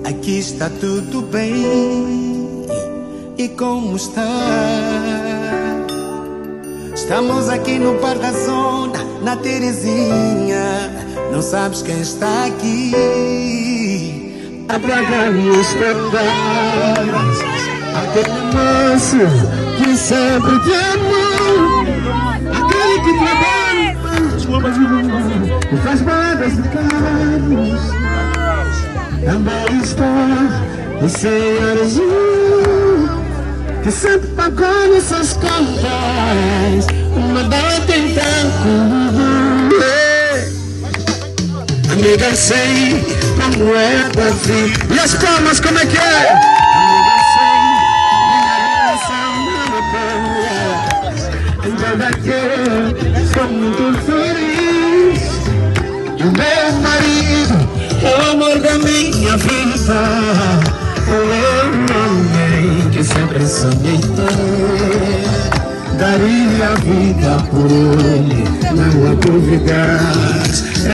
Aqui está tudo bem. E como está? Estamos aqui no Bar da Zona, na Terezinha. Não sabes quem está aqui? Apagar-nos pedaços, aquele moço que sempre te amou, aquele que trabalha e faz baladas de carros. Também está o Senhor Jesus, que sempre pagou nossas contas. Uma dela tem tanto. Amiga, sei como é a vida. E as palmas, como é que é? Amiga, sei, minha relação não é. Então daquele, estou muito feliz. E o meu marido é o amor da minha vida. O homem que sempre sonhei ter. Daria a vida por ele, não há dúvidas.